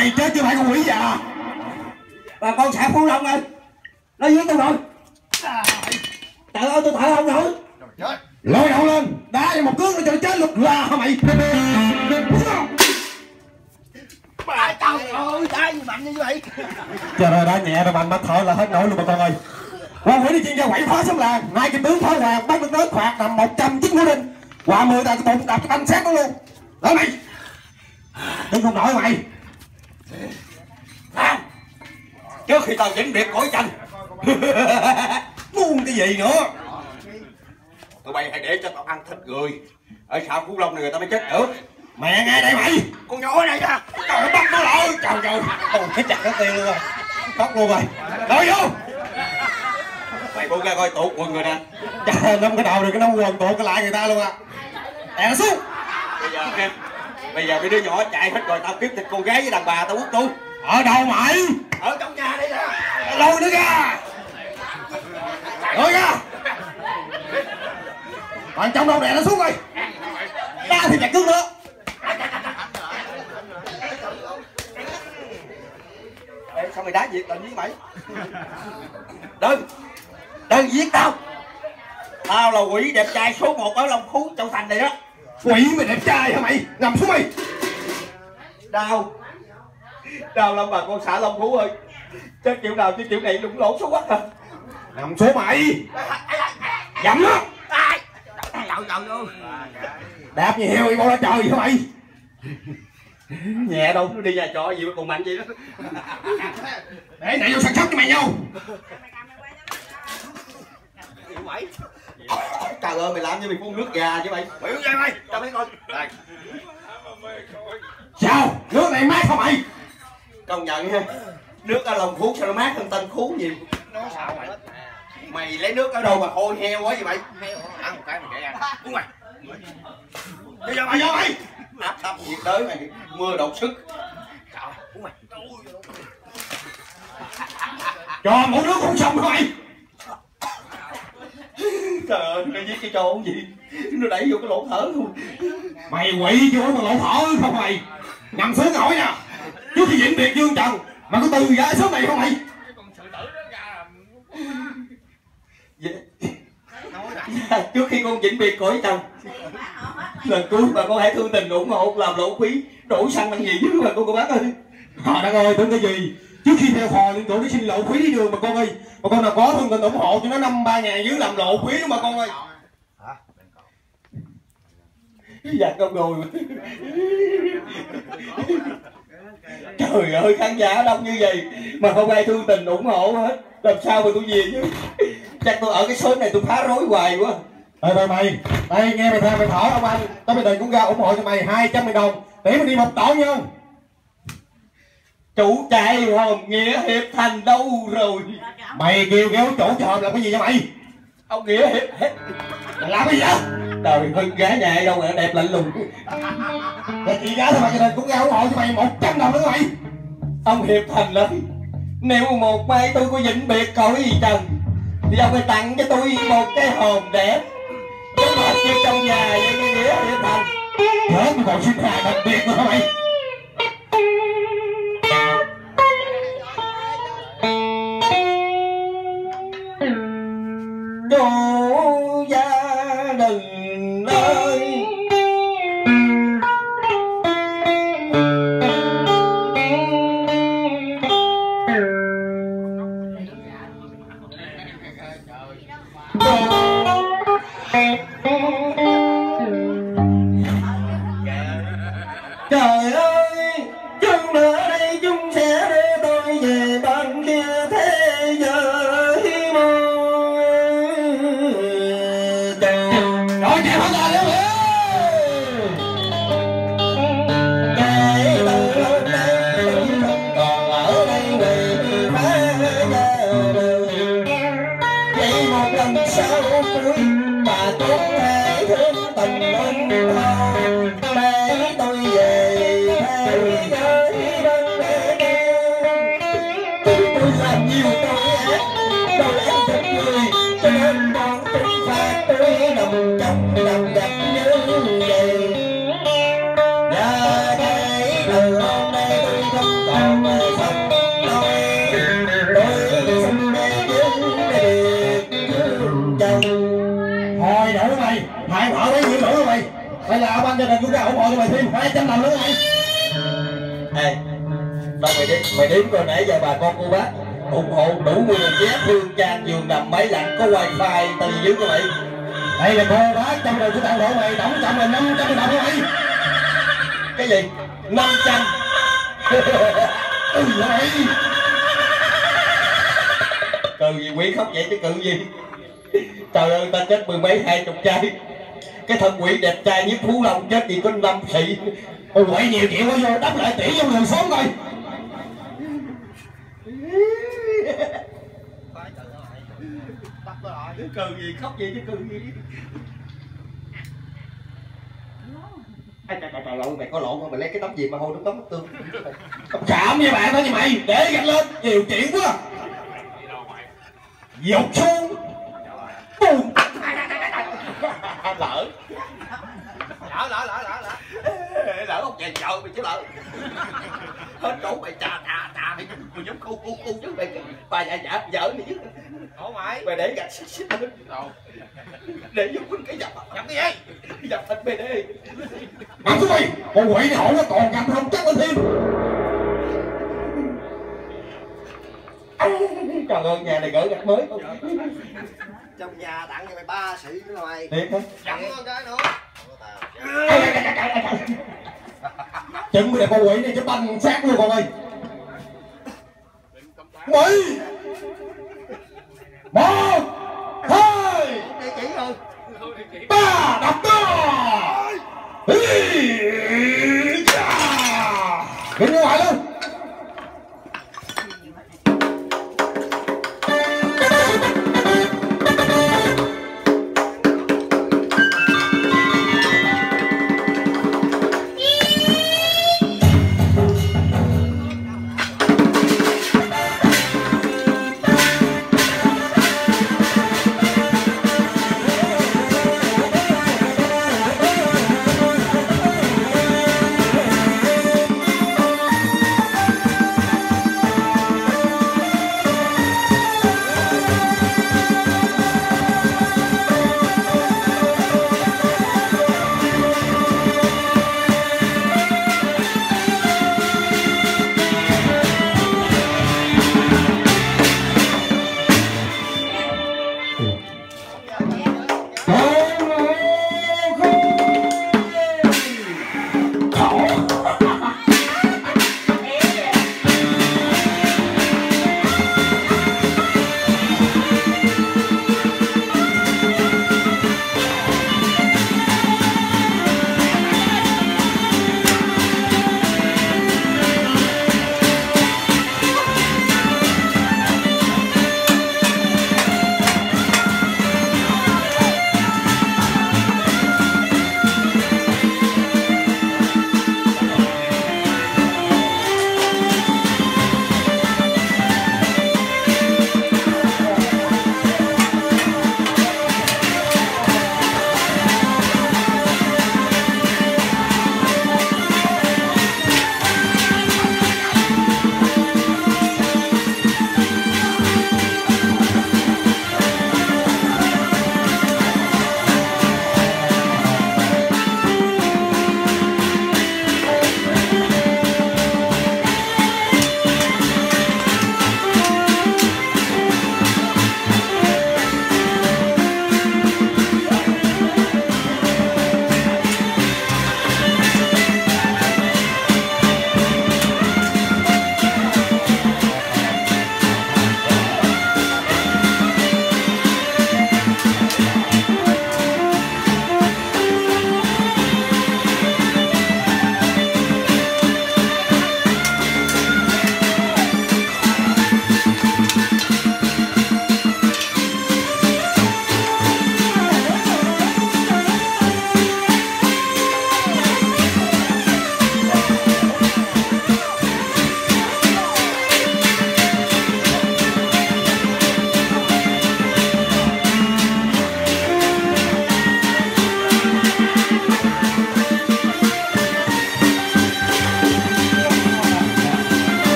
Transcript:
Mày chết chứ phải con quỷ già. Bà con xã Phú Long ơi, nó giết tôi rồi. Trời ơi tôi thở không nổi. Lôi đầu lên, đá cho một cước nó cho nó chết luôn là hả mày? Trời ơi, đá gì mạnh như vậy? Trời ơi, đá nhẹ rồi mạnh mà thở là hết nổi luôn bà con ơi. Con quỷ đi chuyên gia quậy phá xóm làng, nay kim tướng phá hoàng bắt được nói phạt nằm 109 mũi đinh. Qua 10 tờ tụng đập cái banh xét nó luôn. Đó mày. Đừng không nổi mày. Trước khi tao vĩnh biệt cõi trần. Buông cái gì nữa? Tụi bay hãy để cho tao ăn thịt người. Ở xã Phú Long này người ta mới chết được. Mẹ nghe đây mày. Con nhỏ này ra. Trời ơi, bắt nó lại. Trời trời. Ôi cái chặt nó tiêu luôn rồi. Bắt luôn rồi. Rồi vô. Mày buông ra coi tụt quần người nè. Trời, nắm cái đầu rồi cái nắm quần tụt cái lại người ta luôn à. Đè nó xuống. Bây giờ mấy đứa nhỏ chạy hết rồi, tao kiếm thịt con gái với đàn bà tao quất luôn. Ở đâu mày? Ở trong nhà đây nè. Lôi nó ra. Lôi ra. Còn trong đâu đè nó xuống rồi. Đá thì chặt cước nữa. Ê, sao mày đá việc tao với mày? Đừng giết tao. Tao là quỷ đẹp trai số 1 ở Long Phú Châu Thành này đó. Quỷ mày đẹp trai hả mày? Nằm xuống mày. Đau lắm bà con xã Long Phú ơi. Chết kiểu nào chứ kiểu này lũng lỗ số quắc à. Nằm xuống mày. Dậm nó. Đạp như heo đi bao la trời hả mày? Nhẹ đâu, nó đi nhà trọ gì mà còn mạnh vậy đó. Để nãy vô săn sóc cho mày nhau. Trời ơi, mày làm như mày phun nước gà chứ mày. Biểu ra mày, cho mấy con. Đây. Sao? Nước này mát không mày? Công nhận ha. Nước ở Long Phú sao nó mát hơn Tân Phú nhiều. Mày lấy nước ở đâu mà hôi heo quá vậy mày? Heo ăn một cái mày để ăn. Uống mày. Bây giờ mày vô mày. Áp thấp nhiệt đới mày, mưa đột sức. Trời, uống mày. Cho một nước không xong hả mày? Trời ơi, nó giết cái trâu gì? Nó đẩy vô cái lỗ thở luôn. Mày quậy vô mà lỗ thở không mày? Nằm xuống hỏi nè. Trước khi vĩnh biệt Dương Trần mà có từ ra số này không mày? Trước khi con vĩnh biệt cõi trần, lần cuối bà con hãy thương tình ủng hộ làm lộ phí đổi xăng bằng gì chứ mà con bác ơi. Trời đất ơi, tưởng cái gì? Trước khi theo hò lên cổ để xin lộ phí đi đường mà con ơi. Mà con nào có thương tình ủng hộ cho nó 5-3 ngàn dưới làm lộ phí đó mà con ơi. Dạ con ngồi. Trời ơi, khán giả đông như vậy mà không ai thương tình ủng hộ hết. Làm sao mà tôi về chứ? Chắc tôi ở cái xóm này tôi phá rối hoài quá. Thôi mày, đây nghe mày theo mày thở ông anh, tao bây giờ cũng ra ủng hộ cho mày 200.000 đồng để mình đi một tổ nha không? Chủ trai hòm Nghĩa Hiệp Thành đâu rồi? Mày kêu kéo chỗ cho hòm làm cái gì vậy mày? Ông Nghĩa Hiệp Mày làm cái gì vậy? trời ơi, gái nhà ai đâu mà đẹp lạnh lùng. Thì chị gái thôi mà gia đình cũng ra ủng hộ cho mày 100 đồng nữa mày. Ông Hiệp Thành ơi, nếu một mai tôi có vĩnh biệt cõi trần thì ông phải tặng cho tôi một cái hòm đẹp giống hệt như trong nhà vậy nghe Nghĩa Hiệp Thành. Chết mà còn xin hàng đặc biệt nữa hả mày? Chủ gia đình ơi, trời ơi, chung nữa đây chung sẽ đưa tôi về bên kia thế giới mơ. Rồi chạy hết rồi đó mày. Kể từ hôm nay tôi không còn ở đây vì phá gia đình. Vậy một lần sau cuối bà cũng hãy thương tình ân hôn để tôi về nhiêu nữa mày? Hay là ông anh gia đình chúng ta ủng hộ cho mày thêm 200 đồng nữa mày? Ê, đâu mày đếm coi nãy giờ bà con cô bác ủng hộ đủ nguyên vé thương trang giường nằm máy lạnh có wifi từ dưới của mày. Đây là cô bác trong đời của tao độ mày tổng cộng là 500 đồng đó mày. Cái gì? 500. Mày. Cừ gì quỷ khóc vậy chứ cừ gì? Trời ơi ta chết 10 mấy 20 trai. Cái thân quỷ đẹp trai nhất Phú Long chết thì có 5 thị. Ôi quậy nhiều chuyện quá vô đắp lại tỷ vô đường sống coi. Cừ gì khóc vậy chứ cừ gì? Trời lộn mày có lộn không? Mày lấy cái tấm gì mà hôi trong tấm bức tương? Chạm với bạn đó như mày để gạch lên nhiều chuyện quá. Dột xuống. Bùm. Lỡ lỡ không chèn chợ mày chứ lỡ hết chỗ mày trà mày giống cu chứ mày bà già vợ mày chứ mày để gạch xích để giúp cái dập cái gì dập thịt mày đi Ăn xuống mày con quỷ này hổ nó còn cầm không chắc lên thêm. Trời ơi nhà này gỡ gạch mới không? trong nhà tặng cho mày 3 sĩ nữa mày Thiệt hả? chậm con cái nữa Chừng bây giờ con quỷ này cho banh xác luôn con ơi. Mày